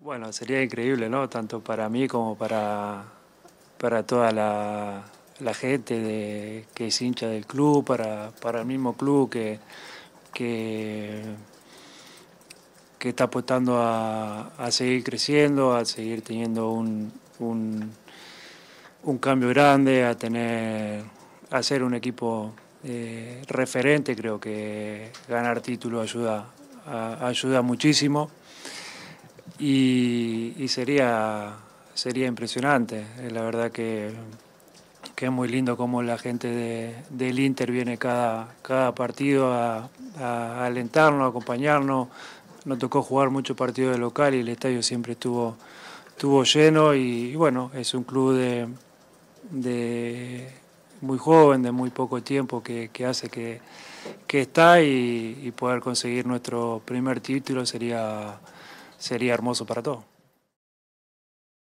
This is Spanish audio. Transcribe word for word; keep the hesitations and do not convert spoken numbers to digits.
Bueno, sería increíble, ¿no? Tanto para mí como para, para toda la, la gente de, que es hincha del club, para, para el mismo club que, que, que está apostando a, a seguir creciendo, a seguir teniendo un, un, un cambio grande, a tener, a ser un equipo eh, referente. Creo que ganar título ayuda, a- ayuda muchísimo. Y, y sería, sería impresionante. Eh, La verdad que, que es muy lindo cómo la gente de, del Inter viene cada, cada partido a, a alentarnos, a acompañarnos. Nos tocó jugar muchos partidos de local y el estadio siempre estuvo, estuvo lleno. Y, y bueno, es un club de, de muy joven, de muy poco tiempo, que, que hace que, que está, y, y poder conseguir nuestro primer título sería, sería hermoso para todos.